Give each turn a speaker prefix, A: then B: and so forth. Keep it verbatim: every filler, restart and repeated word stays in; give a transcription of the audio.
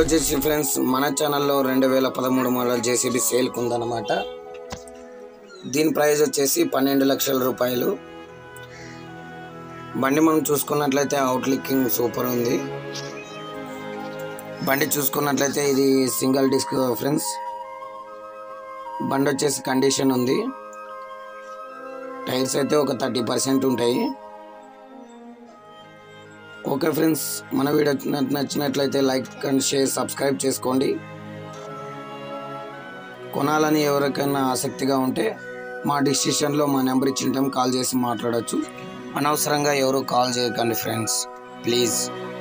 A: వచ్చేసి ఫ్రెండ్స్ మన ఛానల్లో రెండు వేల పదమూడు మోడల్ జేసీబీ సేల్కి ఉందన్నమాట. దీని ప్రైస్ వచ్చేసి పన్నెండు లక్షల రూపాయలు. బండి మనం చూసుకున్నట్లయితే అవుట్లుకింగ్ సూపర్ ఉంది. బండి చూసుకున్నట్లయితే ఇది సింగిల్ డిస్క్ ఫ్రెండ్స్. బండి వచ్చేసి కండిషన్ ఉంది. టైర్స్ అయితే ఒక థర్టీ పర్సెంట్ ఉంటాయి. ఓకే ఫ్రెండ్స్, మన వీడియో నచ్చినట్లయితే లైక్ అండ్ షేర్ సబ్స్క్రైబ్ చేసుకోండి. కొనాలని ఎవరికైనా ఆసక్తిగా ఉంటే మా డిస్క్రిప్షన్లో మా నెంబర్ ఇచ్చింటాం, కాల్ చేసి మాట్లాడవచ్చు. అనవసరంగా ఎవరు కాల్ చేయకండి ఫ్రెండ్స్, ప్లీజ్.